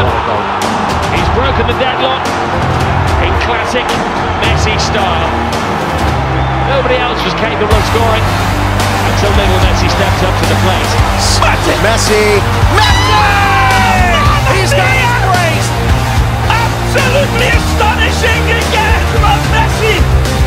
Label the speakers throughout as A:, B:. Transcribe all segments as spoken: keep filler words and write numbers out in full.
A: goal.
B: He's broken the deadlock in classic Messi style. Nobody else was capable of scoring until little Messi steps up to the plate.
A: Smash it! Messi! Messi! He's got his brace!
C: Absolutely astonishing again from Messi!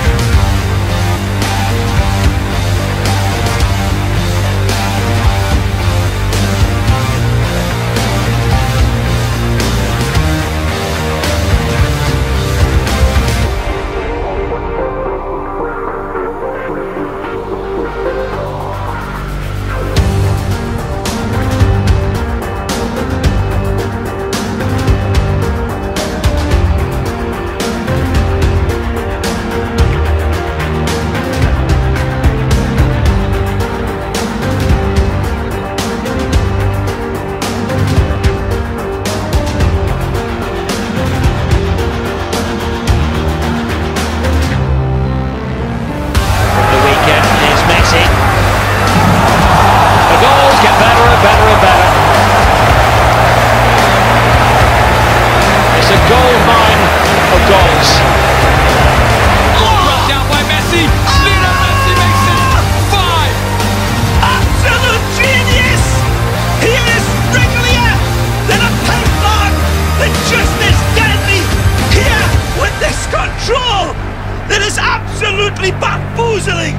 B: Gold mine of goals.
C: Oh, brought down by Messi. Lionel Messi makes it five. Absolute genius. He is wrigglier than a python, and just as deadly here with this control that is absolutely bamboozling.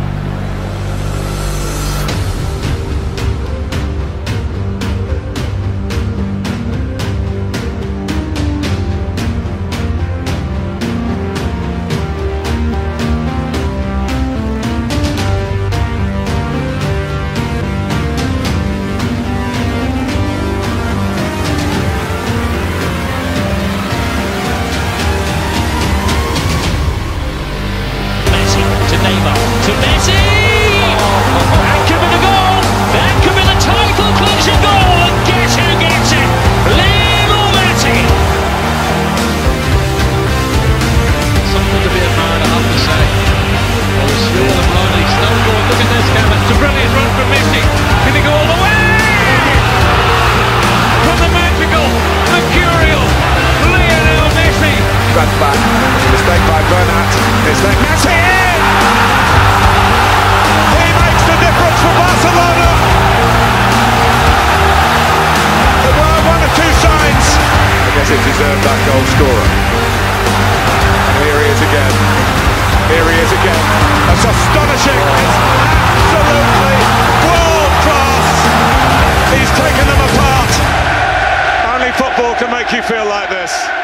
B: Neymar to Messi! That could be the goal! That could be the title clinching goal! And guess who gets it? Lionel Messi!
C: Something to be admired, I have to say. Well, it's real and bloody. Still going. Look at this, Kevin. It's a brilliant run from Messi. Can he go all the way? From the magical, mercurial Lionel Messi.
A: Runs back. Mistake by Bernat. Mistake. Messi! He makes the difference for Barcelona. There were one or two signs. I guess it deserved that goal scorer. And here he is again. Here he is again. That's astonishing. It's absolutely world class. He's taken them apart. Only football can make you feel like this.